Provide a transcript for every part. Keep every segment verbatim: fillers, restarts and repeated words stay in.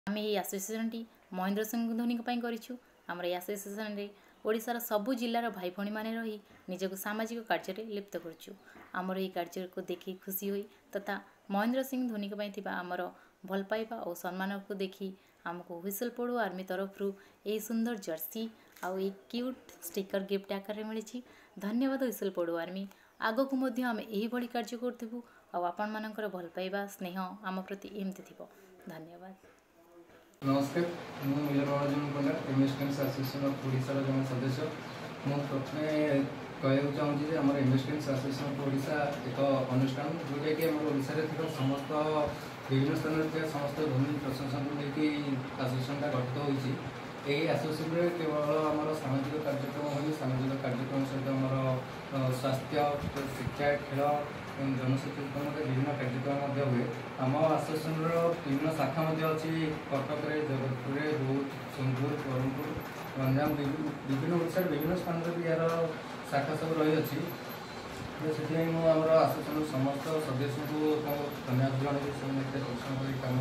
आम ये आसोसिएसन टी महेंद्र सिंह धोनी करूँ। आमर ये आसोसिएसन रे ओडिशार सबु जिलार भाई भणी माने रही निजक सामाजिक कार्य लिप्त करुँ। आमर ये कार्य को देखी खुशी हुई तथा महेंद्र सिंह धोनी आमर भल पाइबा और सम्मान को देखी आमको हुइसल पड़ू आर्मी तरफ यही सुंदर जर्सी आउ ये क्यूट स्टिकर गिफ्ट आकार मिली। धन्यवाद हुइसल पड़ू आर्मी। आग को मध्य आम यही भली कार्य करूँ और आपण मानकर भल पाइबा स्नेह आम प्रति एमती थी। धन्यवाद। नमस्कार, मुझे Miraranjan Panda investment association of Odisha जन सदस्य। मुझे प्रथम कहना चाहूँगी आम इन्वेस्टमेंट एसोसिएशन ऑफ ओडिशा एक अनुष्ठान जोटा कि आम ओडिशा समस्त विभिन्न स्थान में समस्त भूमि प्रशासन को लेकिन एसोसिएशन गठित होती। यही एसोसिएशन केवल आम सामाजिक कार्यक्रम हो सामाजिक कार्यक्रम सहित आम स्वास्थ्य शिक्षा खेल जनसचेतन विभिन्न कार्यक्रम हुए। आम एसोसिएशन विभिन्न शाखा अच्छी कटक जगतपुर बौद्ध सोनपुर ब्रह्मपुर गंजाम विभिन्न ओडिशा विभिन्न स्थान भी यार शाखा सब रही अच्छी। से आम एसोसिएशन समस्त सदस्य को धन्यवाद जन से परिश्रम कर कम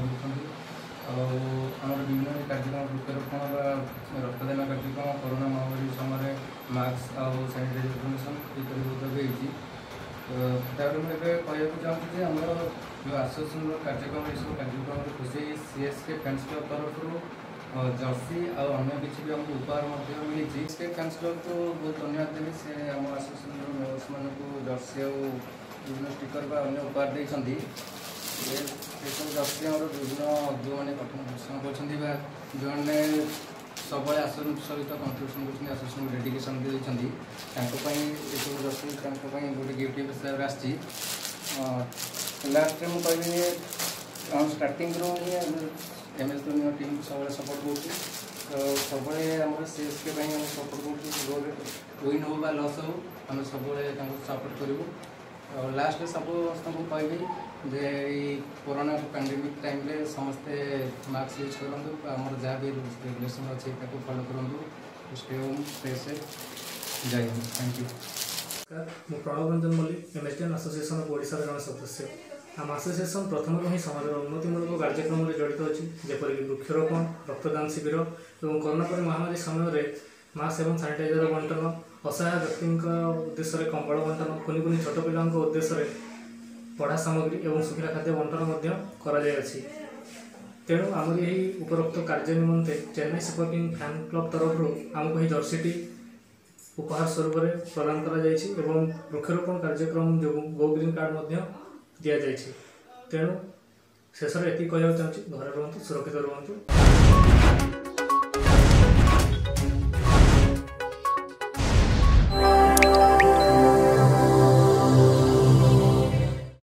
कर विभिन्न कार्यक्रम वृक्षारोपण रक्तदान कार्यक्रम कोरोना महामारी समय मास्क आउ सैनिटाइजर डोनेसन ये मुझे कहूँ चाहूँगी आम जो एसोसिएशन कार्यक्रम ये सब कार्यक्रम खुशी सीएसके फैंस क्लब तरफ जर्सी और अन्य किसी भी आमको उपहार मिली। सीएसके फैंस क्लब को बहुत धन्यवाद देवी से आम एसोसिएशन मेम्बर्स मान जर्सी और विभिन्न स्टिकर बा अन्य उपहार देती। जर्सी आम विभिन्न जो मैंने कठिन परिश्रम कर जो मैंने सब आसन सहित कंट्रीब्यूशन कर एसोसिएशन डेडिकेशन देती ये जर्सी गोटे गिफ्ट हिसाब से आसी। लास्ट में मुझे कहूँ starting M S Dhoni team को सब सपोर्ट कर सब आम सीएसके सपोर्ट कर विन हो बा लस हो आम सब सपोर्ट करूँ। और लास्ट सब कह जे कोरोना पैंडेमिक टाइम रे समस्ते मास्क यूज करूँ आम जहाँ भी रेगुलेसन अच्छे फॉलो करूँ। Stay home stay safe. जय हिंद। Thank you. मु Pranab Ranjan Mallick investment association of Odisha जन सदस्य। आम एसोसिएशन प्रथम ही समाज उन्नतिमूलक कार्यक्रम में जड़ित अच्छी जेपरिक वृक्षरोपण रक्तदान शिविर और कोरोना पर महामारी समय मास्क एवं सैनिटाइजर बंटन असहाय व्यक्ति उद्देश्य कंबल बंटन कुनि कुनि छोट पिला उद्देश्य पढ़ा सामग्री और सुखिला खाद्य बंटन तेणु आम यही उपरोक्त कार्य निमंते Chennai super king fan club तरफ आमको यही जर्सीटी उपहार स्वरूप प्रदान करा जायछि एवं वृक्षरोपण कार्यक्रम जो गो ग्रीन कार्ड दि जायछि। तेणु शेष में एति कहना चाहूँगी घर रुहतु सुरक्षित रुहतु।